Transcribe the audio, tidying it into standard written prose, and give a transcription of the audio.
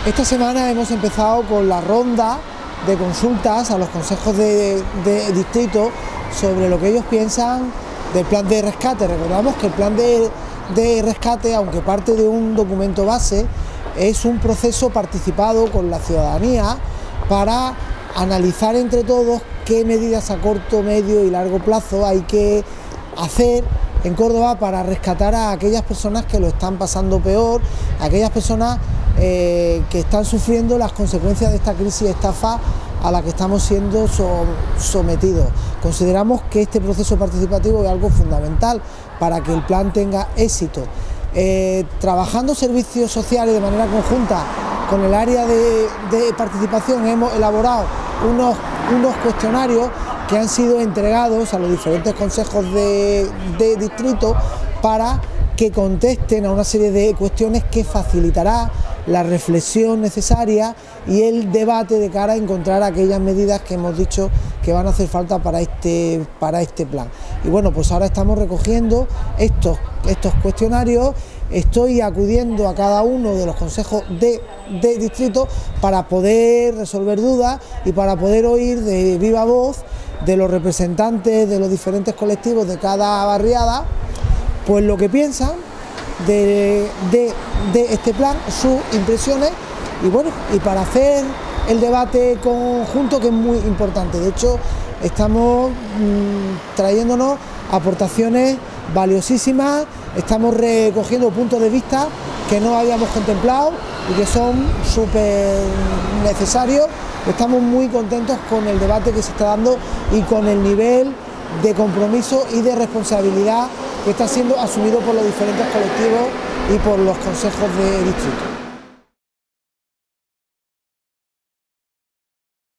Esta semana hemos empezado con la ronda de consultas a los consejos de distrito sobre lo que ellos piensan del plan de rescate. Recordamos que el plan de rescate, aunque parte de un documento base, es un proceso participado con la ciudadanía para analizar entre todos qué medidas a corto, medio y largo plazo hay que hacer en Córdoba para rescatar a aquellas personas que lo están pasando peor, a aquellas personas que están sufriendo las consecuencias de esta crisis de estafa a la que estamos siendo sometidos. Consideramos que este proceso participativo es algo fundamental para que el plan tenga éxito. Trabajando servicios sociales de manera conjunta con el área de participación, hemos elaborado unos cuestionarios que han sido entregados a los diferentes consejos de distrito para que contesten a una serie de cuestiones que facilitará la reflexión necesaria y el debate de cara a encontrar aquellas medidas que hemos dicho que van a hacer falta para este plan. Y bueno, pues ahora estamos recogiendo estos cuestionarios, estoy acudiendo a cada uno de los consejos de distrito para poder resolver dudas y para poder oír de viva voz de los representantes de los diferentes colectivos de cada barriada, pues lo que piensan de este plan, sus impresiones y bueno, y para hacer el debate conjunto, que es muy importante. De hecho, estamos trayéndonos aportaciones valiosísimas, estamos recogiendo puntos de vista que no habíamos contemplado y que son súper necesarios. Estamos muy contentos con el debate que se está dando y con el nivel de compromiso y de responsabilidad que está siendo asumido por los diferentes colectivos y por los consejos de distrito.